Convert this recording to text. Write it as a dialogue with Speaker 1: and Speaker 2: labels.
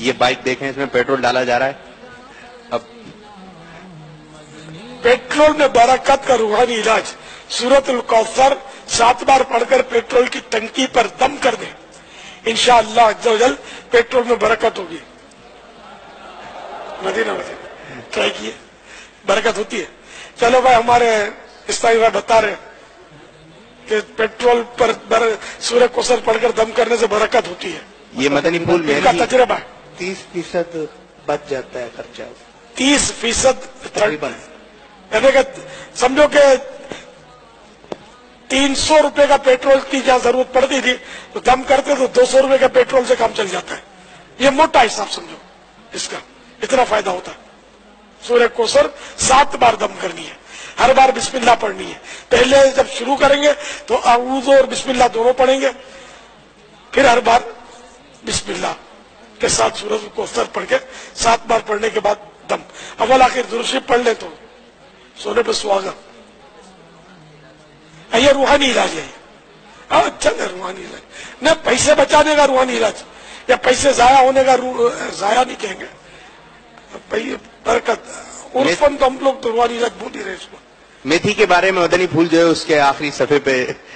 Speaker 1: یہ بائک دیکھیں، اس میں پیٹرول ڈالا جا رہا ہے. اب
Speaker 2: پیٹرول میں برکت کا روحانی علاج سورۃ الکوثر 7 بار پڑھ کر پیٹرول کی ٹنکی پر دم کر دیں، انشاءاللہ عز و جل پیٹرول میں برکت ہوگی. مدینہ ٹرائی کیے، برکت ہوتی ہے. چلو بھائی، ہمارے اسلامی بھائی بتا رہے کہ پیٹرول پر سورہ کوثر پڑھ کر دم کرنے سے برکت ہوتی ہے.
Speaker 1: یہ مدنی پھول
Speaker 2: ان کا تجربہ ہے.
Speaker 3: 30% بچ جاتا ہے خرچہ،
Speaker 2: 30%
Speaker 3: تقریباً.
Speaker 2: یعنی کہ سمجھو کہ 300 روپے کا پیٹرول کی جہاں ضرورت پڑتی تھی تو دم کرتے تو 200 روپے کا پیٹرول سے کام چل جاتا ہے. یہ موٹا حساب سمجھو اس کا، اتنا فائدہ ہوتا ہے. سورہ کوثر 7 بار دم کرنی ہے، ہر بار بسم اللہ پڑھنی ہے. پہلے جب شروع کریں گے تو اعوذ اور بسم اللہ دونوں پڑھیں گے، پھر ہر بار بسم اللہ کے ساتھ سورۃ کوثر پڑھ کے 7 بار پڑھنے کے بعد دم. اول آخر درود شریف پڑھ لیں تو سونے پہ سہاگا. یہ روحانی علاج ہے. اچھا ہے روحانی علاج، نہ پیسے بچانے کا روحانی علاج یا پیسے ضائع ہونے کا ضائع نہیں کہیں گے. برکت عرفن تو ہم لوگ تو روحانی علاج بھول ہی رہے. اس کو
Speaker 1: میتھی کے بارے میں مدنی پھول جو ہے اس کے آخری صفحے پہ